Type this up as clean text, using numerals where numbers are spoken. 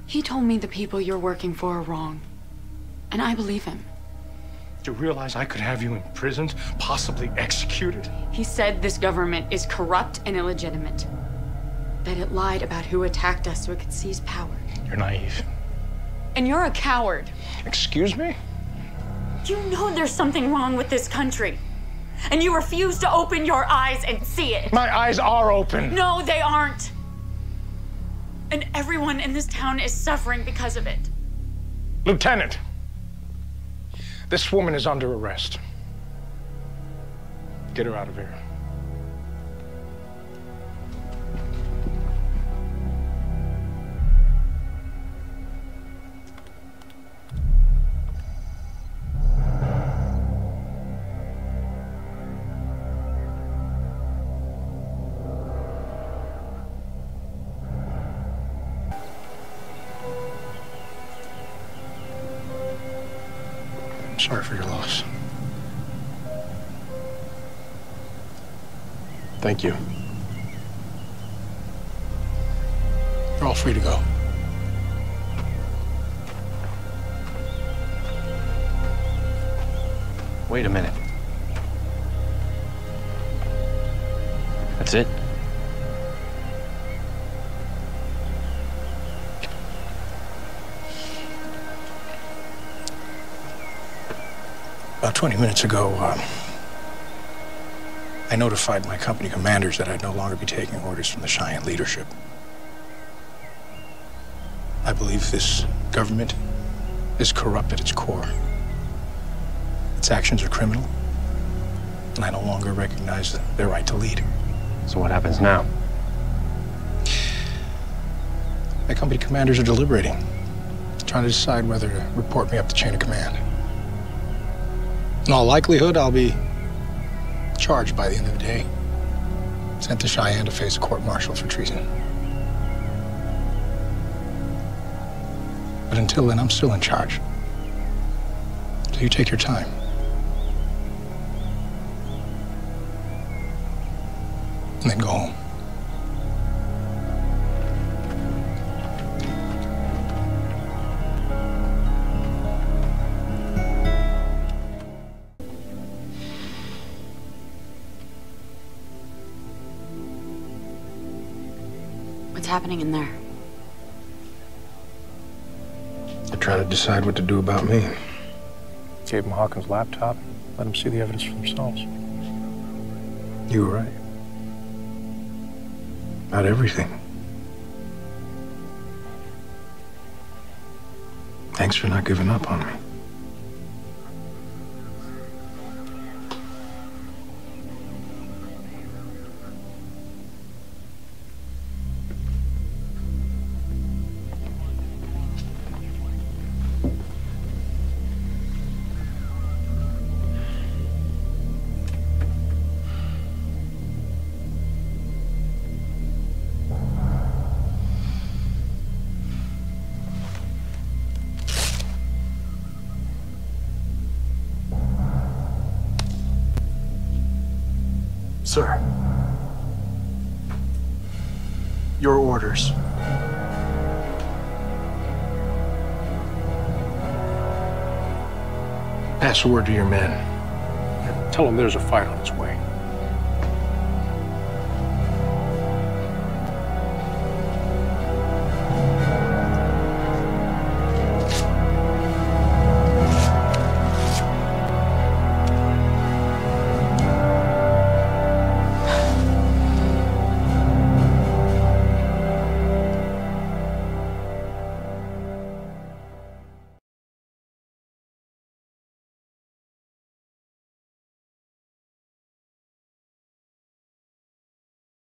He told me the people you're working for are wrong. And I believe him. Do you realize I could have you imprisoned, possibly executed? He said this government is corrupt and illegitimate. That it lied about who attacked us so it could seize power. You're naive. And you're a coward. Excuse me? You know there's something wrong with this country. And you refuse to open your eyes and see it. My eyes are open. No, they aren't. And everyone in this town is suffering because of it. Lieutenant, this woman is under arrest. Get her out of here. Sorry for your loss. Thank you. You're all free to go. Wait a minute. That's it? About 20 minutes ago, I notified my company commanders that I'd no longer be taking orders from the Cheyenne leadership. I believe this government is corrupt at its core. Its actions are criminal, and I no longer recognize their right to lead. So what happens now? My company commanders are deliberating, trying to decide whether to report me up the chain of command. In all likelihood, I'll be charged by the end of the day, sent to Cheyenne to face a court-martial for treason. But until then, I'm still in charge. So you take your time. And then go home. What's happening in there? They're trying to decide what to do about me. Gave them Hawkins' laptop, let them see the evidence for themselves. You were right. About everything. Thanks for not giving up on me. Sir, your orders. Pass the word to your men. Tell them there's a fight on its way.